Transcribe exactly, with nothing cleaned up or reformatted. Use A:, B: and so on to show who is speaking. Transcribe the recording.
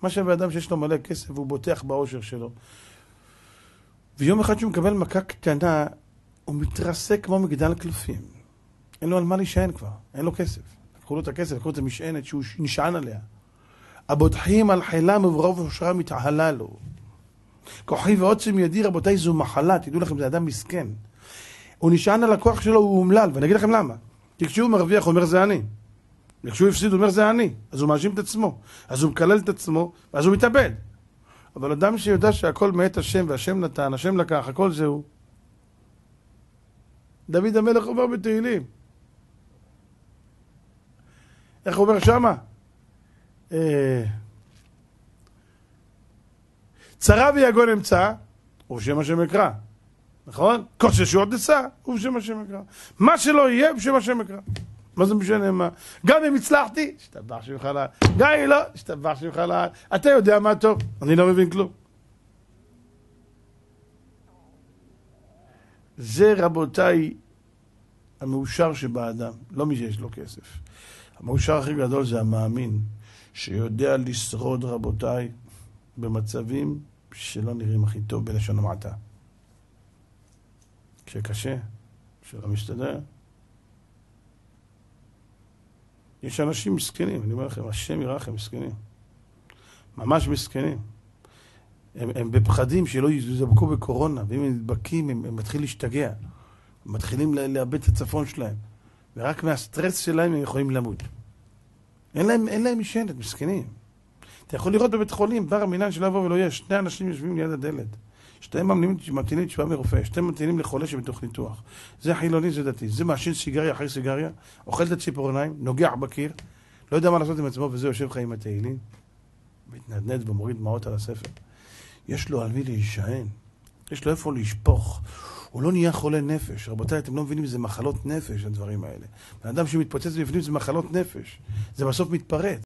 A: מה שווה אדם שיש לו מלא כסף והוא בוטח באושר שלו. ויום אחד שהוא מקבל מכה קטנה, הוא מתרסק כמו מגדל קלפים. אין לו על מה להישען כבר, אין לו כסף. לקחו לו את הכסף, לקחו לו את המשענת שהוא נשען עליה. הבוטחים על חילם וברוב אושרה מתעלה לו. כוחי ועוצם ידי, רבותיי, זו מחלה, תדעו לכם, זה אדם מסכן. הוא נשען על הכוח שלו, הוא אומלל, ואני אגיד לכם למה. כי כשהוא מרוויח, הוא אומר זה אני. וכשהוא הפסיד, הוא אומר זה אני. אז הוא מאשים את עצמו. אז הוא מקלל את עצמו, ואז הוא מתאבד. אבל אדם שיודע שהכל מאת השם, והשם נתן, השם לקח, הכל זהו. דוד המלך אומר בתהילים. איך הוא אומר שמה? אה... צרה ויגון אמצא, ובשם השם אקרא. נכון? כוס ישועות נשא, ובשם השם אקרא. מה שלא יהיה, בשם השם אקרא. מה זה משנה מה? גם אם הצלחתי, השתבח שמך לעד. גם אם לא, השתבח שמך לעד. אתה יודע מה טוב, אני לא מבין כלום. זה רבותיי המאושר שבאדם, לא מי שיש לו כסף. המאושר הכי גדול זה המאמין, שיודע לשרוד רבותיי במצבים שלא נראים הכי טוב בלשון המעטה. כשקשה, שלא משתדע. יש אנשים מסכנים, אני אומר לכם, השם ירחם, מסכנים. ממש מסכנים. הם, הם בפחדים שלא יזבקו בקורונה, ואם הם נדבקים, הם, הם מתחילים להשתגע. הם מתחילים לאבד את הצפון שלהם. ורק מהסטרס שלהם הם יכולים למות. אין להם, אין להם משענת, מסכנים. אתה יכול לראות בבית חולים, בר המינן שלא יבוא ולא יהיה, שני אנשים יושבים ליד הדלת. שתיים ממתינים תשובה מרופא, שתיים ממתינים לחולה שבתוך ניתוח. זה חילוני, זה דתי. זה מעשין סיגריה אחרי סיגריה, אוכל את הציפורניים, נוגח בקיר, לא יודע מה לעשות עם עצמו, וזה יושב לך עם התהילים, מתנדנד ומוריד דמעות על הספר. יש לו על מי להישען, יש לו איפה להשפוך. הוא לא נהיה חולה נפש. רבותיי, אתם לא מבינים, זה מחלות נפש, הדברים האלה. האדם שמתפוצץ בפנים זה מחלות נפש. זה בסוף מתפרץ.